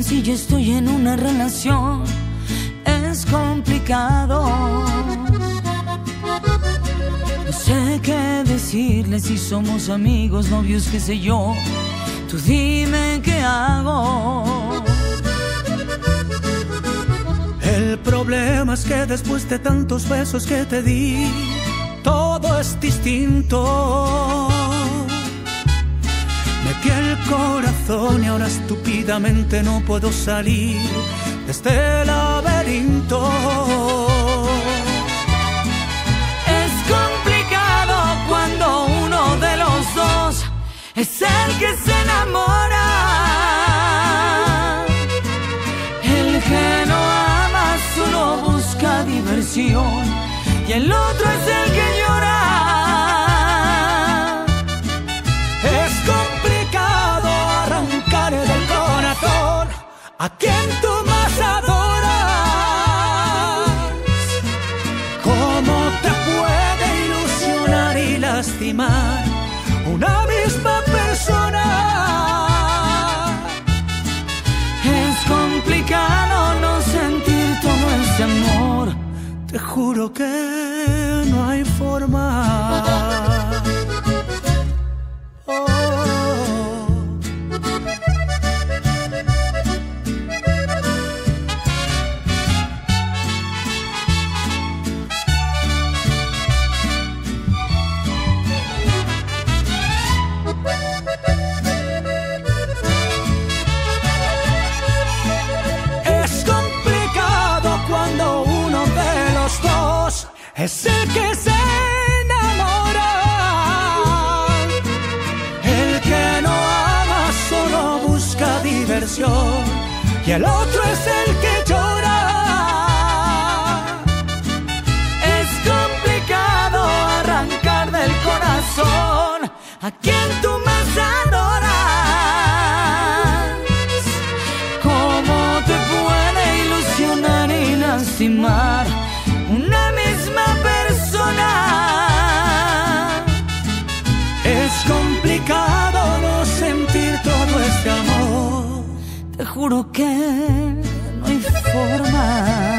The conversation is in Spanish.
sencillo, estoy en una relación, es complicado. No sé qué decirle, si somos amigos, novios, qué sé yo. Tú dime qué hago. El problema es que después de tantos besos que te di, todo es distinto. Metí el corazón y ahora estúpidamente no puedo salir de este laberinto. Es complicado cuando uno de los dos es el que se enamora. El que no ama solo busca diversión y el otro es el que llora. Es complicado arrancar del corazón a quien tú más adoras. ¿Cómo te puede ilusionar y lastimar una misma persona? Es complicado no sentir todo ese amor. Te juro que no hay forma. Es el que se enamora. El que no ama solo busca diversión y el otro es el que llora. Es complicado arrancar del corazón a quien tú más adoras. ¿Cómo te puede ilusionar y lastimar una misma persona? Es complicado no sentir todo este amor. Te juro que no hay forma.